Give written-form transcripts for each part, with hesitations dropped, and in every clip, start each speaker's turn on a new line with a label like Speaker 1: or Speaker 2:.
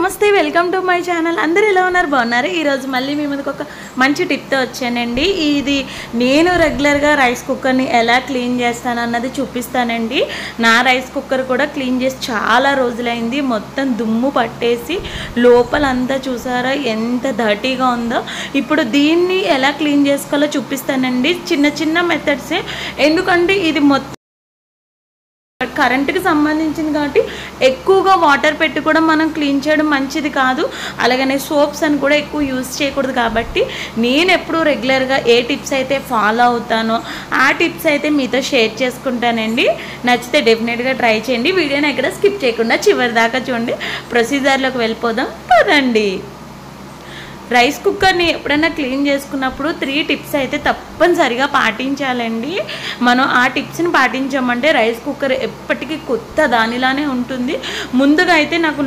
Speaker 1: నమస్తే welcome to my channel. అందరూ ఎలా ఉన్నారు? బాగున్నారు? ఈరోజు మళ్ళీ మీ ముందుకు ఒక మంచి టిప్తో వచ్చానండి. ఇది నేను రెగ్యులర్గా రైస్ కుక్కర్ని ఎలా క్లీన్ చేస్తాను అన్నది చూపిస్తానండి. నా రైస్ కుక్కర్ కూడా క్లీన్ చేసి చాలా రోజులైంది. మొత్తం దుమ్ము పట్టేసి లోపలంతా చూసారా ఎంత డర్టీగా ఉందో. ఇప్పుడు దీన్ని ఎలా క్లీన్ చేసుకోవాలో చూపిస్తానండి. చిన్న చిన్న మెథడ్సే, ఎందుకంటే ఇది మొత్తం కరెంటుకి సంబంధించింది కాబట్టి ఎక్కువగా వాటర్ పెట్టి కూడా మనం క్లీన్ చేయడం మంచిది కాదు. అలాగనే సోప్స్ అని కూడా ఎక్కువ యూజ్ చేయకూడదు. కాబట్టి నేను ఎప్పుడు రెగ్యులర్గా ఏ టిప్స్ అయితే ఫాలో అవుతానో ఆ టిప్స్ అయితే మీతో షేర్ చేసుకుంటానండి. నచ్చితే డెఫినెట్గా ట్రై చేయండి. వీడియోని ఎక్కడ స్కిప్ చేయకుండా చివరి దాకా చూడండి. ప్రొసీజర్లోకి వెళ్ళిపోదాం పదండి. రైస్ కుక్కర్ని ఎప్పుడైనా క్లీన్ చేసుకున్నప్పుడు 3 టిప్స్ అయితే తప్పనిసరిగా పాటించాలండి. మనం ఆ టిప్స్ని పాటించామంటే రైస్ కుక్కర్ ఎప్పటికీ కొత్త దానిలానే ఉంటుంది. ముందుగా అయితే నాకు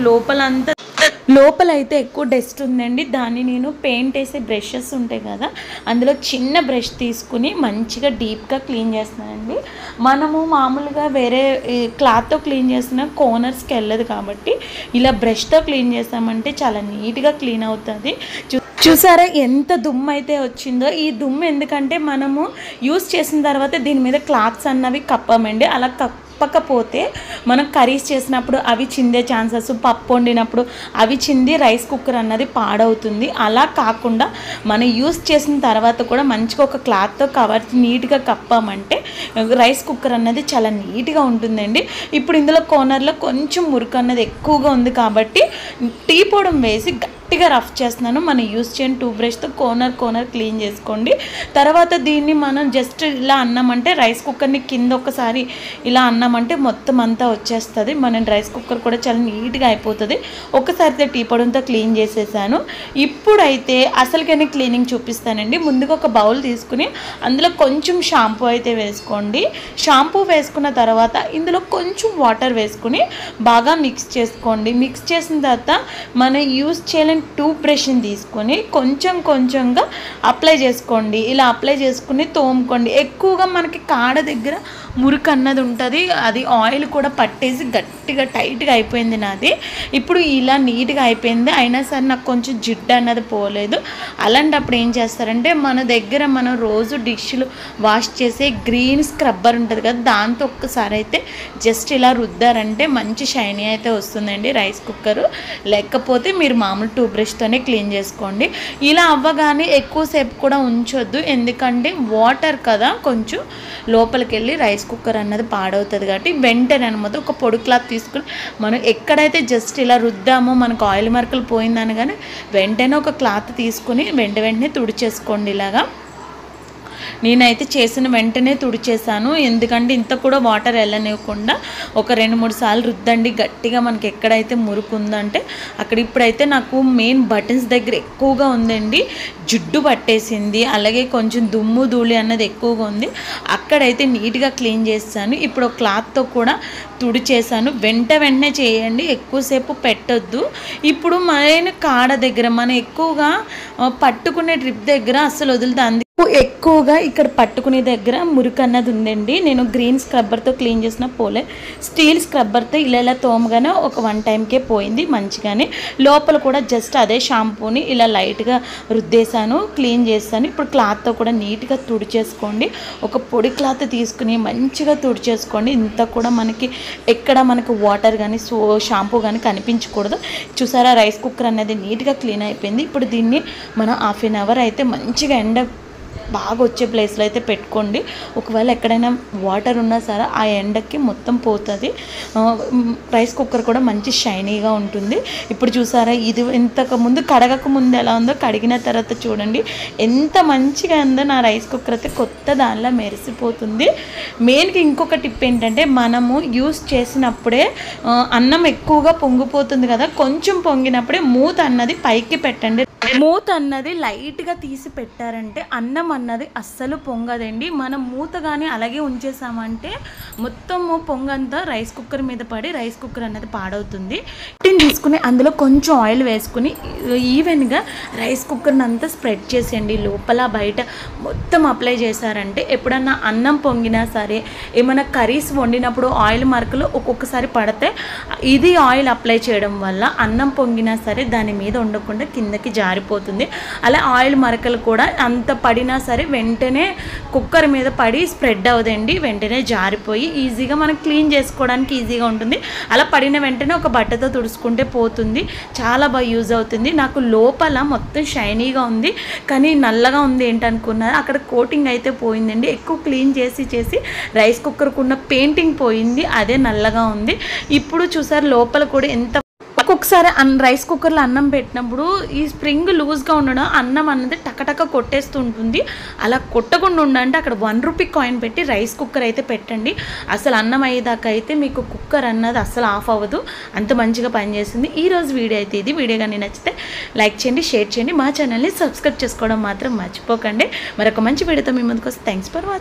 Speaker 1: లోపలైతే ఎక్కువ డస్ట్ ఉందండి. దాన్ని నేను పెయింట్ వేసే బ్రషెస్ ఉంటాయి కదా, అందులో చిన్న బ్రష్ తీసుకుని మంచిగా డీప్గా క్లీన్ చేస్తున్నానండి. మనము మామూలుగా వేరే క్లాత్తో క్లీన్ చేసిన కోనర్స్కి వెళ్ళదు కాబట్టి ఇలా బ్రష్తో క్లీన్ చేస్తామంటే చాలా నీట్గా క్లీన్ అవుతుంది. చూసారా ఎంత దుమ్ము అయితే వచ్చిందో. ఈ దుమ్ము ఎందుకంటే మనము యూస్ చేసిన తర్వాత దీని మీద క్లాత్స్ అన్నవి కప్పమండి. అలా కప్పకపోతే మనం కర్రీస్ చేసినప్పుడు అవి చిందే ఛాన్సెస్, పప్పు వండినప్పుడు అవి చింది రైస్ కుక్కర్ అన్నది పాడవుతుంది. అలా కాకుండా మనం యూస్ చేసిన తర్వాత కూడా మంచిగా ఒక క్లాత్తో కవర్ నీట్గా కప్పామంటే రైస్ కుక్కర్ అన్నది చాలా నీట్గా ఉంటుందండి. ఇప్పుడు ఇందులో కార్నర్లో కొంచెం మురికి అన్నది ఎక్కువగా ఉంది కాబట్టి టీ పొడి వేసి గట్టిగా రఫ్ చేస్తున్నాను. మనం యూస్ చేయని టూ బ్రష్తో కార్నర్ క్లీన్ చేసుకోండి. తర్వాత దీన్ని మనం జస్ట్ ఇలా అన్నామంటే రైస్ కుక్కర్ని కింద ఒకసారి ఇలా అన్నామంటే మొత్తం అంతా వచ్చేస్తుంది. మన రైస్ కుక్కర్ కూడా చాలా నీట్గా అయిపోతుంది. ఒకసారి టీ పొడితో క్లీన్ చేసేసాను. ఇప్పుడైతే అసలుకైనా క్లీనింగ్ చూపిస్తానండి. ముందుగా ఒక బౌల్ తీసుకుని అందులో కొంచెం షాంపూ అయితే వేసుకోండి. షాంపూ వేసుకున్న తర్వాత ఇందులో కొంచెం వాటర్ వేసుకుని బాగా మిక్స్ చేసుకోండి. మిక్స్ చేసిన తర్వాత మనం యూస్ చేయలేని టూత్ బ్రష్ని తీసుకొని కొంచెంగా అప్లై చేసుకోండి. ఇలా అప్లై చేసుకుని తోముకోండి. ఎక్కువగా మనకి కాడ దగ్గర మురికి అన్నది ఉంటుంది. అది ఆయిల్ కూడా పట్టేసి గట్టిగా టైట్గా అయిపోయింది నాది. ఇప్పుడు ఇలా నీట్గా అయిపోయింది. అయినా సరే నాకు కొంచెం జిడ్డు అన్నది పోలేదు. అలాంటప్పుడు ఏం చేస్తారంటే మన దగ్గర మనం రోజు డిష్లు వాష్ చేసే గ్రీన్ స్క్రబ్బర్ ఉంటుంది కదా, దాంతో ఒక్కసారి అయితే జస్ట్ ఇలా రుద్దారంటే మంచి షైనీ అయితే వస్తుందండి రైస్ కుక్కర్. లేకపోతే మీరు మామూలు టూ బ్రష్తోనే క్లీన్ చేసుకోండి. ఇలా అవ్వగానే ఎక్కువసేపు కూడా ఉంచొద్దు, ఎందుకంటే వాటర్ కదా కొంచెం లోపలికి వెళ్ళి రైస్ కుక్కర్ అన్నది పాడవుతుంది. కాబట్టి వెంటనే అనమాట ఒక పొడి క్లాత్ తీసుకుని మనం ఎక్కడైతే జస్ట్ ఇలా రుద్దామో మనకు ఆయిల్ మరకలు పోయిందని కానీ వెంటనే ఒక క్లాత్ తీసుకుని వెంటనే తుడిచేసుకోండి. ఇలాగా నేనైతే చేసిన వెంటనే తుడిచేసాను, ఎందుకంటే ఇంత కూడా వాటర్ వెళ్ళనివ్వకుండా ఒక 2-3 సార్లు రుద్దండి గట్టిగా. మనకి ఎక్కడైతే మురుకు ఉందంటే అక్కడ. ఇప్పుడైతే నాకు మెయిన్ బటన్స్ దగ్గర ఎక్కువగా ఉందండి, జిడ్డు పట్టేసింది. అలాగే కొంచెం దుమ్ము ధూళి అన్నది ఎక్కువగా ఉంది. అక్కడైతే నీట్గా క్లీన్ చేస్తాను. ఇప్పుడు ఒక క్లాత్తో కూడా తుడిచేసాను. వెంటనే చేయండి, ఎక్కువసేపు పెట్టొద్దు. ఇప్పుడు మన కాడ దగ్గర మనం ఎక్కువగా పట్టుకునే ట్రిప్ దగ్గర అస్సలు వదులుతుంది. ఎక్కువగా ఇక్కడ పట్టుకునే దగ్గర మురికి అన్నది ఉందండి. నేను గ్రీన్ స్క్రబ్బర్తో క్లీన్ చేసిన పోలే, స్టీల్ స్క్రబ్బర్తో ఇలా తోమగానే ఒక 1 టైంకే పోయింది మంచిగానే. లోపల కూడా జస్ట్ అదే షాంపూని ఇలా లైట్గా రుద్దేశాను, క్లీన్ చేస్తాను. ఇప్పుడు క్లాత్తో కూడా నీట్గా తుడిచేసుకోండి. ఒక పొడి క్లాత్ తీసుకుని మంచిగా తుడిచేసుకోండి. ఇంత కూడా ఎక్కడ మనకు వాటర్ కానీ షాంపూ కానీ కనిపించకూడదు. చూసారా రైస్ కుక్కర్ అనేది నీట్గా క్లీన్ అయిపోయింది. ఇప్పుడు దీన్ని మనం 1/2 అవర్ అయితే మంచిగా బాగా వచ్చే ప్లేస్లో అయితే పెట్టుకోండి. ఒకవేళ ఎక్కడైనా వాటర్ ఉన్నా సరే ఆ ఎండకి మొత్తం పోతుంది. రైస్ కుక్కర్ కూడా మంచి షైనీగా ఉంటుంది. ఇప్పుడు చూసారా ఇది ఇంతకు ముందు కడగక ముందు ఎలా ఉందో, కడిగిన తర్వాత చూడండి ఎంత మంచిగా ఉందో. నా రైస్ కుక్కర్ అయితే కొత్త దానిలా మెరిసిపోతుంది. మెయిన్గా ఇంకొక టిప్ ఏంటంటే మనము యూస్ చేసినప్పుడే అన్నం ఎక్కువగా పొంగిపోతుంది కదా, కొంచెం పొంగినప్పుడే మూత అన్నది పైకి పెట్టండి. మూత అన్నది లైట్గా తీసి పెట్టారంటే అన్నం అన్నది అస్సలు పొంగదండి. మనం మూత కానీ అలాగే ఉంచేసామంటే మొత్తము పొంగంతా రైస్ కుక్కర్ మీద పడి రైస్ కుక్కర్ అన్నది పాడవుతుంది. తీసుకుని అందులో కొంచెం ఆయిల్ వేసుకుని ఈవెన్గా రైస్ కుక్కర్ని అంతా స్ప్రెడ్ చేసేయండి. లోపల బయట మొత్తం అప్లై చేశారంటే ఎప్పుడన్నా అన్నం పొంగినా సరే, ఏమైనా కర్రీస్ వండినప్పుడు ఆయిల్ మార్కులు ఒక్కొక్కసారి పడితే ఇది ఆయిల్ అప్లై చేయడం వల్ల అన్నం పొంగినా సరే దాని మీద ఉండకుండా కిందకి జారిపోతుంది. అలా ఆయిల్ మరకలు కూడా అంత పడినా సరే వెంటనే కుక్కర్ మీద పడి స్ప్రెడ్ అవ్వదండి, వెంటనే జారిపోయి ఈజీగా మనం క్లీన్ చేసుకోవడానికి ఈజీగా ఉంటుంది. అలా పడిన వెంటనే ఒక బట్టతో తుడుచుకుంటే పోతుంది. చాలా బాగా యూజ్ అవుతుంది. నాకు లోపల మొత్తం షైనీగా ఉంది కానీ నల్లగా ఉంది ఏంటనుకున్నారు, అక్కడ కోటింగ్ అయితే పోయిందండి. ఎక్కువ క్లీన్ చేసి రైస్ కుక్కర్కు ఉన్న పెయింటింగ్ పోయింది, అదే నల్లగా ఉంది. ఇప్పుడు చూసారు లోపల కూడా ఎంత ఒక్కొక్కసారి రైస్ కుక్కర్లో అన్నం పెట్టినప్పుడు ఈ స్ప్రింగ్ లూజ్గా ఉండడం అన్నం అన్నది టకటక కొట్టేస్తూ ఉంటుంది. అలా కొట్టకుండా ఉండంటే అక్కడ 1 రూపీ కాయిన్ పెట్టి రైస్ కుక్కర్ అయితే పెట్టండి. అసలు అన్నం అయ్యేదాకా అయితే మీకు కుక్కర్ అన్నది అసలు ఆఫ్ అవ్వదు, అంత మంచిగా పనిచేస్తుంది. ఈరోజు వీడియో అయితే ఇది. వీడియో కానీ నచ్చితే లైక్ చేయండి, షేర్ చేయండి, మా ఛానల్ని సబ్స్క్రైబ్ చేసుకోవడం మాత్రం మర్చిపోకండి. మరొక మంచి వీడియోతో మీ ముందుకు వస్తే థ్యాంక్స్ ఫర్ వాచింగ్.